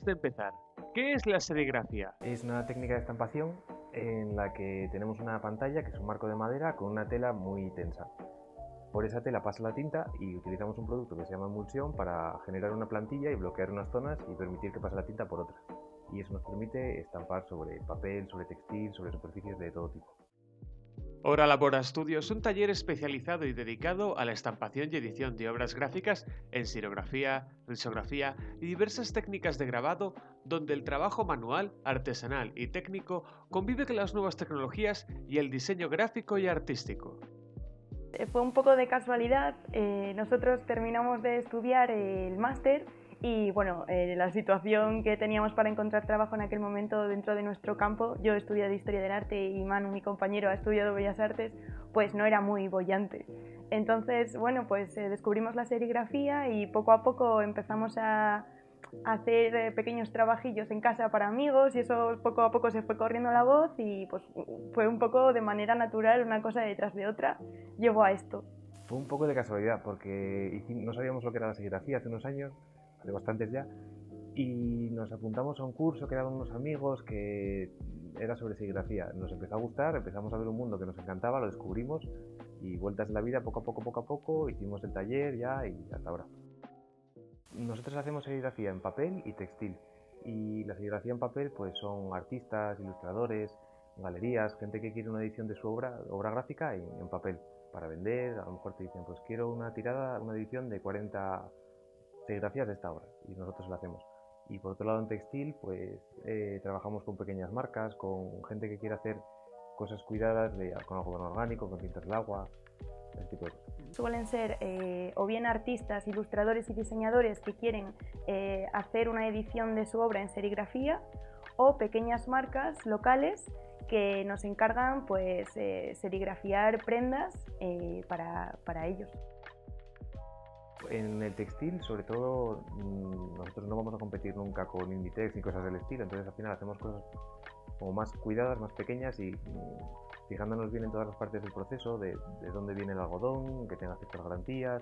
de empezar, ¿qué es la serigrafía? Es una técnica de estampación en la que tenemos una pantalla que es un marco de madera con una tela muy tensa. Por esa tela pasa la tinta y utilizamos un producto que se llama emulsión para generar una plantilla y bloquear unas zonas y permitir que pase la tinta por otras. Y eso nos permite estampar sobre papel, sobre textil, sobre superficies de todo tipo. Hora Labora Studio es un taller especializado y dedicado a la estampación y edición de obras gráficas en serigrafía, risografía y diversas técnicas de grabado donde el trabajo manual, artesanal y técnico convive con las nuevas tecnologías y el diseño gráfico y artístico. Fue un poco de casualidad, nosotros terminamos de estudiar el máster y bueno, la situación que teníamos para encontrar trabajo en aquel momento dentro de nuestro campo, yo estudié Historia del Arte y Manu, mi compañero, ha estudiado Bellas Artes, pues no era muy boyante. Entonces, bueno, pues descubrimos la serigrafía y poco a poco empezamos a hacer pequeños trabajillos en casa para amigos y eso poco a poco se fue corriendo la voz y pues fue un poco de manera natural, una cosa detrás de otra, llevó a esto. Fue un poco de casualidad porque no sabíamos lo que era la serigrafía hace unos años, hace bastantes ya, y nos apuntamos a un curso que daban unos amigos que era sobre serigrafía. Nos empezó a gustar, empezamos a ver un mundo que nos encantaba, lo descubrimos y vueltas de la vida poco a poco, hicimos el taller ya y hasta ahora. Nosotros hacemos serigrafía en papel y textil, y la serigrafía en papel pues son artistas, ilustradores, galerías, gente que quiere una edición de su obra gráfica en papel para vender. A lo mejor te dicen, pues quiero una edición de 40 serigrafías de esta obra, y nosotros la hacemos. Y por otro lado, en textil pues trabajamos con pequeñas marcas, con gente que quiere hacer cosas cuidadas con algodón orgánico, con tintas del agua, ese tipo de cosas. Suelen ser o bien artistas, ilustradores y diseñadores que quieren hacer una edición de su obra en serigrafía, o pequeñas marcas locales que nos encargan pues serigrafiar prendas para ellos. En el textil, sobre todo, nosotros no vamos a competir nunca con Inditex ni cosas del estilo, entonces al final hacemos cosas como más cuidadas, más pequeñas y fijándonos bien en todas las partes del proceso, de dónde viene el algodón, que tenga ciertas garantías,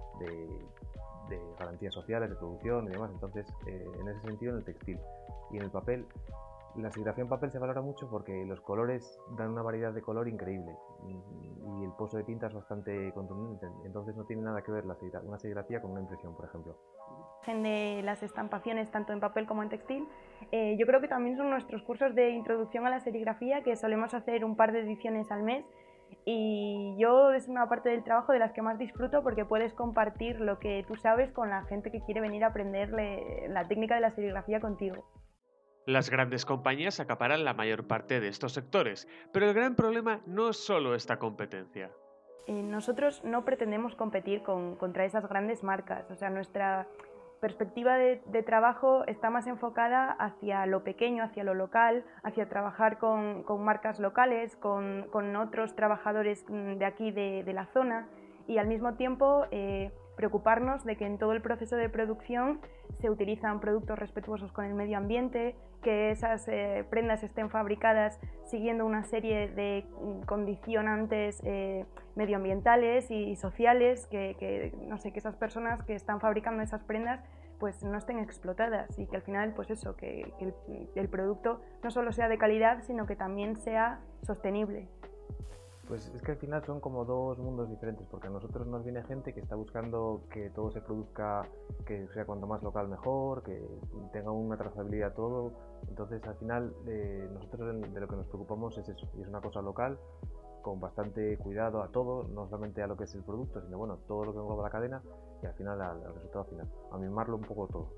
de garantías sociales, de producción y demás. Entonces, en ese sentido, en el textil. Y en el papel, la serigrafía en papel se valora mucho porque los colores dan una variedad de color increíble y el pozo de tinta es bastante contundente, entonces no tiene nada que ver una serigrafía con una impresión, por ejemplo. De las estampaciones tanto en papel como en textil, yo creo que también son nuestros cursos de introducción a la serigrafía, que solemos hacer un par de ediciones al mes, y yo es una parte del trabajo de las que más disfruto porque puedes compartir lo que tú sabes con la gente que quiere venir a aprender la técnica de la serigrafía contigo. Las grandes compañías acaparan la mayor parte de estos sectores, pero el gran problema no es solo esta competencia. Nosotros no pretendemos competir contra esas grandes marcas, o sea, nuestra perspectiva de trabajo está más enfocada hacia lo pequeño, hacia lo local, hacia trabajar con marcas locales, con otros trabajadores de aquí de la zona, y al mismo tiempo preocuparnos de que en todo el proceso de producción se utilizan productos respetuosos con el medio ambiente, que esas prendas estén fabricadas siguiendo una serie de condicionantes medioambientales y sociales, no sé, que esas personas que están fabricando esas prendas pues no estén explotadas, y que al final pues eso, que el producto no solo sea de calidad, sino que también sea sostenible. Pues es que al final son como dos mundos diferentes, porque a nosotros nos viene gente que está buscando que todo se produzca, que sea cuanto más local mejor, que tenga una trazabilidad todo. Entonces al final nosotros de lo que nos preocupamos es eso, y es una cosa local, con bastante cuidado a todo, no solamente a lo que es el producto, sino bueno, todo lo que engloba la cadena y al final al resultado final, a mimarlo un poco todo.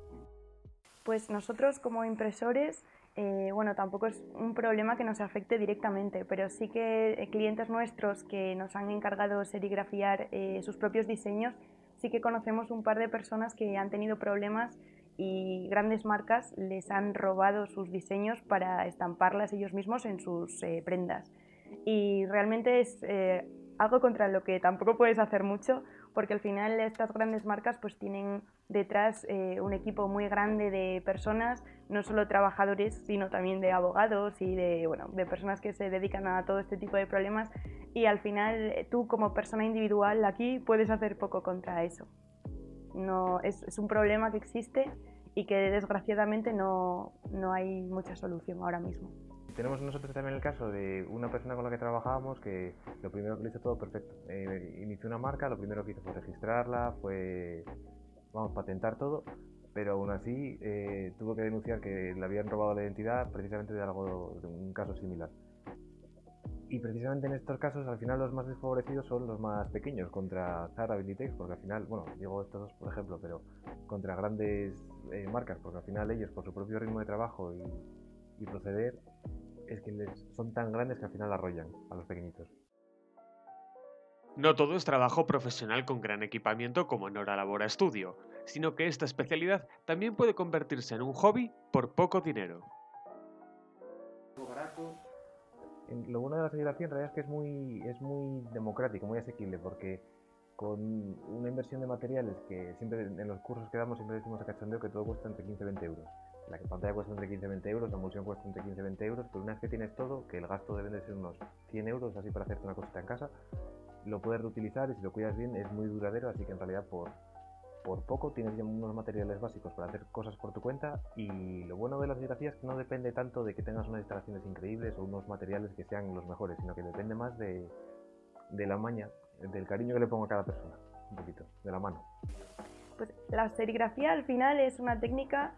Pues nosotros como impresores, bueno, tampoco es un problema que nos afecte directamente, pero sí que clientes nuestros que nos han encargado serigrafiar sus propios diseños, sí que conocemos un par de personas que han tenido problemas y grandes marcas les han robado sus diseños para estamparlas ellos mismos en sus prendas. Y realmente es algo contra lo que tampoco puedes hacer mucho, porque al final estas grandes marcas pues tienen detrás un equipo muy grande de personas, no solo trabajadores, sino también de abogados y de personas que se dedican a todo este tipo de problemas, y al final tú como persona individual aquí puedes hacer poco contra eso. No, es un problema que existe y que desgraciadamente no hay mucha solución ahora mismo. Tenemos nosotros también el caso de una persona con la que trabajábamos que lo primero que lo hizo todo perfecto. Inició una marca, lo primero que hizo fue registrarla, patentar todo, pero aún así tuvo que denunciar que le habían robado la identidad precisamente de un caso similar. Y precisamente en estos casos, al final los más desfavorecidos son los más pequeños contra Zara, Inditex, porque al final, bueno, digo estos dos por ejemplo, pero contra grandes marcas, porque al final ellos por su propio ritmo de trabajo y proceder, es que son tan grandes que al final arrollan a los pequeñitos. No todo es trabajo profesional con gran equipamiento como en Hora Labora Studio, sino que esta especialidad también puede convertirse en un hobby por poco dinero. Lo bueno de la serigrafía en realidad es que es muy democrático, muy asequible, porque con una inversión de materiales que siempre en los cursos que damos siempre decimos a cachondeo que todo cuesta entre 15 y 20 euros. La pantalla cuesta entre 15 y 20 euros, la emulsión cuesta entre 15 y 20 euros, pero una vez que tienes todo, que el gasto debe de ser unos 100 euros así para hacerte una cosita en casa, lo puedes reutilizar y si lo cuidas bien es muy duradero, así que en realidad por poco tienes ya unos materiales básicos para hacer cosas por tu cuenta. Y lo bueno de la serigrafía es que no depende tanto de que tengas unas instalaciones increíbles o unos materiales que sean los mejores, sino que depende más de la maña, del cariño que le pongo a cada persona, un poquito, de la mano. Pues la serigrafía al final es una técnica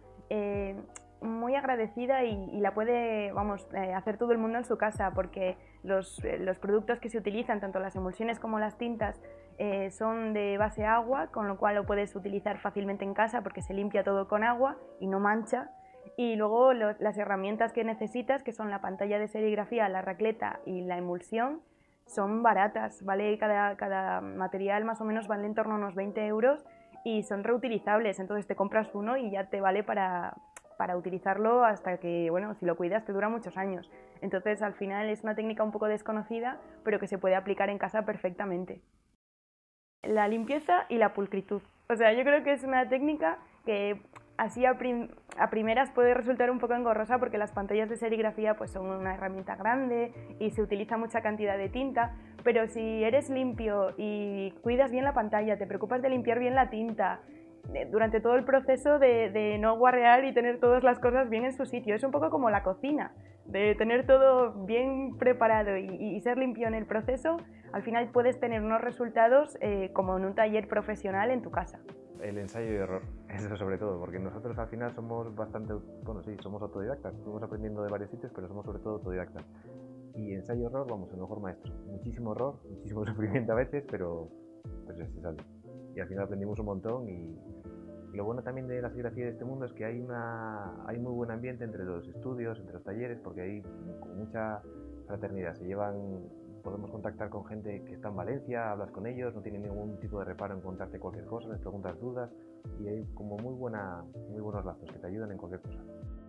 muy agradecida y la puede hacer todo el mundo en su casa, porque los productos que se utilizan, tanto las emulsiones como las tintas, son de base agua, con lo cual lo puedes utilizar fácilmente en casa porque se limpia todo con agua y no mancha. Y luego las herramientas que necesitas, que son la pantalla de serigrafía, la racleta y la emulsión, son baratas, ¿vale? Cada material más o menos vale en torno a unos 20 euros y son reutilizables, entonces te compras uno y ya te vale para utilizarlo hasta que, bueno, si lo cuidas te dura muchos años. Entonces al final es una técnica un poco desconocida, pero que se puede aplicar en casa perfectamente. La limpieza y la pulcritud. O sea, yo creo que es una técnica que así a primeras puede resultar un poco engorrosa porque las pantallas de serigrafía pues son una herramienta grande y se utiliza mucha cantidad de tinta, pero si eres limpio y cuidas bien la pantalla, te preocupas de limpiar bien la tinta, durante todo el proceso de no guarrear y tener todas las cosas bien en su sitio. Es un poco como la cocina, de tener todo bien preparado y ser limpio en el proceso, al final puedes tener unos resultados como en un taller profesional en tu casa. El ensayo y error, eso sobre todo, porque nosotros al final somos somos autodidactas, fuimos aprendiendo de varios sitios, pero somos sobre todo autodidactas. Y ensayo y error, vamos, el mejor maestro. Muchísimo error, muchísimo sufrimiento a veces, pero ya se sale. Y al final aprendimos un montón y lo bueno también de la serigrafía de este mundo es que hay muy buen ambiente entre los estudios, entre los talleres, porque hay mucha fraternidad. Podemos contactar con gente que está en Valencia, hablas con ellos, no tienen ningún tipo de reparo en contarte cualquier cosa, les preguntas dudas y hay como muy buenos lazos que te ayudan en cualquier cosa.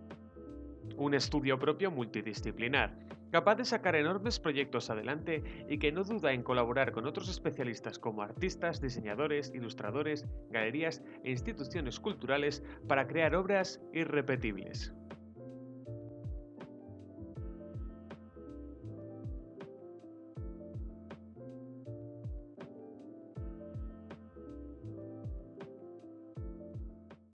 Un estudio propio multidisciplinar, capaz de sacar enormes proyectos adelante y que no duda en colaborar con otros especialistas como artistas, diseñadores, ilustradores, galerías e instituciones culturales para crear obras irrepetibles.